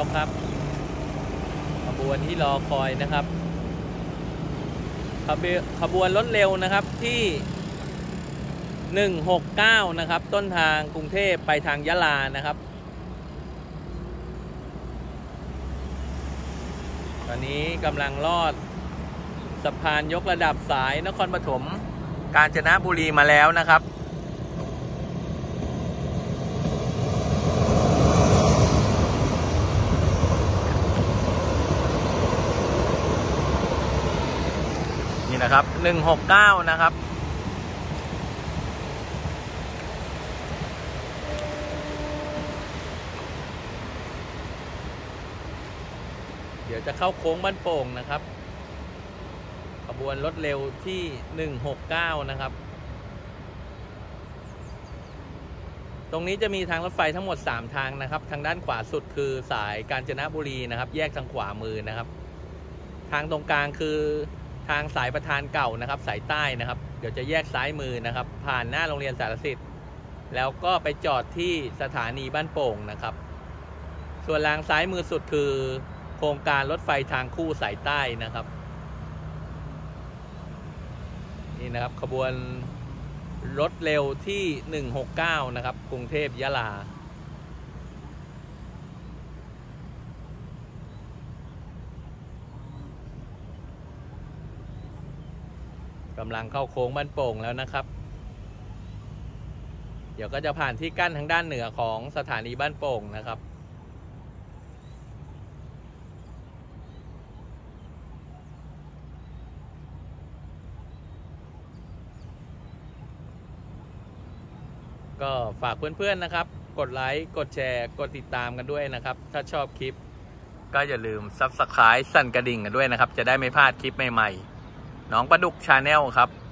ครับขบวนที่รอคอยนะครับขบวนรถเร็วนะครับที่169นะครับต้นทางกรุงเทพไปทางยะลานะครับตอนนี้กำลังลอดสะพานยกระดับสายนครปฐมกาญจนบุรีมาแล้วนะครับนี่นะครับ169นะครับเดี๋ยวจะเข้าโค้งบ้านโป่งนะครับขบวนรถเร็วที่169นะครับตรงนี้จะมีทางรถไฟทั้งหมด3ทางนะครับทางด้านขวาสุดคือสายกาญจนบุรีนะครับแยกทางขวามือนะครับทางตรงกลางคือทางสายประธานเก่านะครับสายใต้นะครับเดี๋ยวจะแยกซ้ายมือนะครับผ่านหน้าโรงเรียนสารสิทธิ์แล้วก็ไปจอดที่สถานีบ้านโป่งนะครับส่วนรางซ้ายมือสุดคือโครงการรถไฟทางคู่สายใต้นะครับนี่นะครับขบวนรถเร็วที่169นะครับกรุงเทพยะลากำลังเข้าโค้งบ้านโป่งแล้วนะครับเดี๋ยวก็จะผ่านที่กั้นทางด้านเหนือของสถานีบ้านโป่งนะครับก็ฝากเพื่อนๆนะครับกดไลค์กดแชร์กดติดตามกันด้วยนะครับถ้าชอบคลิปก็อย่าลืม Subscribe สั่นกระดิ่งกันด้วยนะครับจะได้ไม่พลาดคลิปใหม่ๆน้องปลาดุกชาแนลครับ